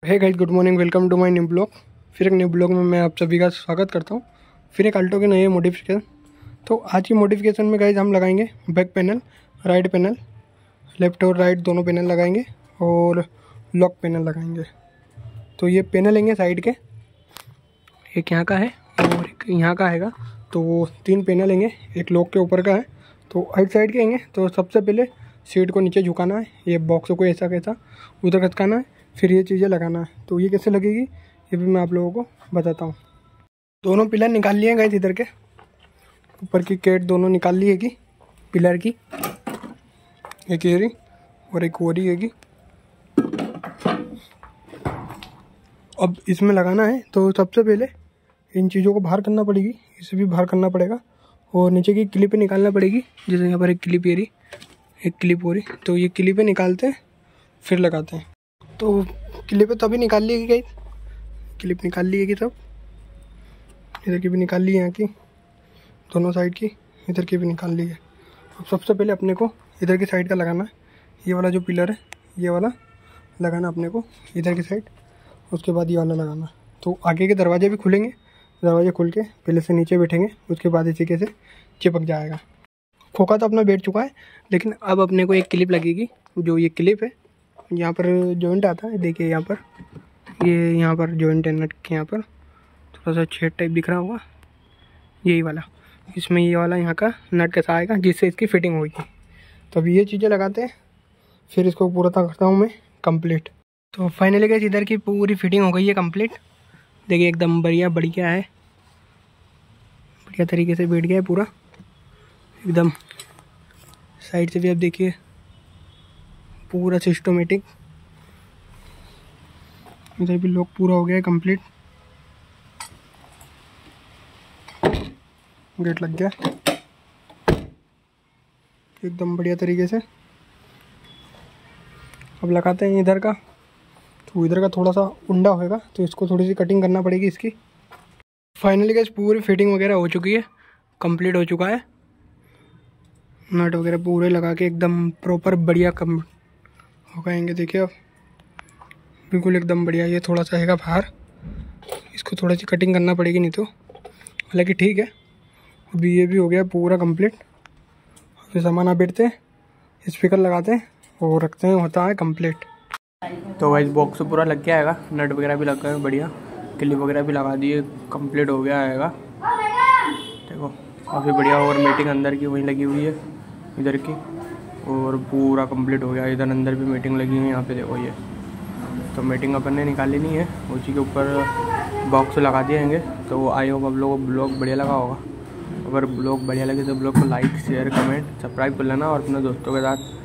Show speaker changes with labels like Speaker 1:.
Speaker 1: Hey guys, good morning. Welcome to my new blog. फिर एक new blog में मैं आप सभी का स्वागत करता हूँ। फिर एक अल्टो के नए मॉडिफिकेशन। तो आज की मॉडिफिकेशन में गाइस हम लगाएंगे back panel, right panel, left और राइट दोनों पैनल लगाएंगे और लॉक पैनल लगाएंगे। तो ये पैनल लेंगे साइड के, एक यहाँ का है और एक यहाँ का हैगा। तो 3 पैनल लेंगे, एक लॉक के ऊपर का है। तो राइट साइड के लेंगे। तो सबसे पहले सीट को नीचे झुकाना है, ये बॉक्स को ऐसा कैसा उधर खटकाना है, फिर ये चीज़ें लगाना है। तो ये कैसे लगेगी ये भी मैं आप लोगों को बताता हूँ। दोनों पिलर निकाल लिए गए इधर के, ऊपर की केट दोनों निकाल ली हैगी पिलर की, एक ये और एक वो हैगी। अब इसमें लगाना है तो सबसे पहले इन चीज़ों को बाहर करना पड़ेगी, इसे भी बाहर करना पड़ेगा और नीचे की क्लिपें निकालना पड़ेगी। जैसे यहाँ पर एक क्लिप ये रही, एक क्लिप हो रही। तो ये क्लिपें निकालते हैं फिर लगाते हैं। तो क्लिपें तो अभी निकाल ली गई, क्लिप निकाल ली है सब, इधर की भी निकाल ली है, यहाँ की दोनों साइड की, इधर की भी निकाल ली है। अब सबसे पहले अपने को इधर की साइड का लगाना है, ये वाला जो पिलर है ये वाला लगाना अपने को इधर की साइड, उसके बाद ये वाला लगाना। तो आगे के दरवाजे भी खुलेंगे, दरवाजे खुल के पहले से नीचे बैठेंगे, उसके बाद इसी के से चिपक जाएगा। खोखा तो अपना बैठ चुका है, लेकिन अब अपने को एक क्लिप लगेगी। जो ये क्लिप है यहाँ पर जॉइंट आता है, देखिए यहाँ पर, ये यहाँ पर जॉइंट है नट के, यहाँ पर थोड़ा सा छेद टाइप दिख रहा होगा, यही वाला। इसमें ये वाला यहाँ का नट कैसा आएगा जिससे इसकी फिटिंग होगी। तो अभी ये चीज़ें लगाते हैं, फिर इसको पूरा करता हूँ मैं कंप्लीट। तो फाइनली गाइस इधर की पूरी फिटिंग हो गई है कंप्लीट। देखिए एकदम बढ़िया है, बढ़िया तरीके से बैठ गया है पूरा एकदम। साइड से भी आप देखिए पूरा सिस्टमेटिक, इधर भी लॉक पूरा हो गया है कंप्लीट, गेट लग गया एकदम बढ़िया तरीके से। अब लगाते हैं इधर का। तो इधर का थोड़ा सा उंडा होएगा तो इसको थोड़ी सी कटिंग करना पड़ेगी इसकी। फाइनली गाइस पूरी फिटिंग वगैरह हो चुकी है, कंप्लीट हो चुका है। नट वगैरह पूरे लगा के एकदम प्रॉपर बढ़िया कम हो गएंगे। देखिए अब बिल्कुल एकदम बढ़िया। ये थोड़ा सा हैगा बाहर, इसको थोड़ी सी कटिंग करना पड़ेगी, नहीं तो हालांकि ठीक है। अभी ये भी हो गया पूरा कंप्लीट। फिर सामान आप बैठते हैं, स्पीकर लगाते हैं और रखते हैं, होता है कंप्लीट। तो वाइस बॉक्स तो पूरा लग गया आएगा, नट वगैरह भी लग गए बढ़िया, क्लिप वगैरह भी लगा दिए, कंप्लीट हो गया आएगा। देखो काफ़ी बढ़िया। और मीटिंग अंदर की वहीं लगी हुई है इधर की, और पूरा कंप्लीट हो गया। इधर अंदर भी मीटिंग लगी हुई है, यहाँ पे देखो ये। तो मीटिंग अपन ने निकाली नहीं है, उसी के ऊपर बॉक्स लगा दिए। तो आई होप आप लोगों को ब्लॉग बढ़िया लगा होगा। अगर ब्लॉग बढ़िया लगे तो ब्लॉग को लाइक शेयर कमेंट सब्सक्राइब कर लेना और अपने दोस्तों के साथ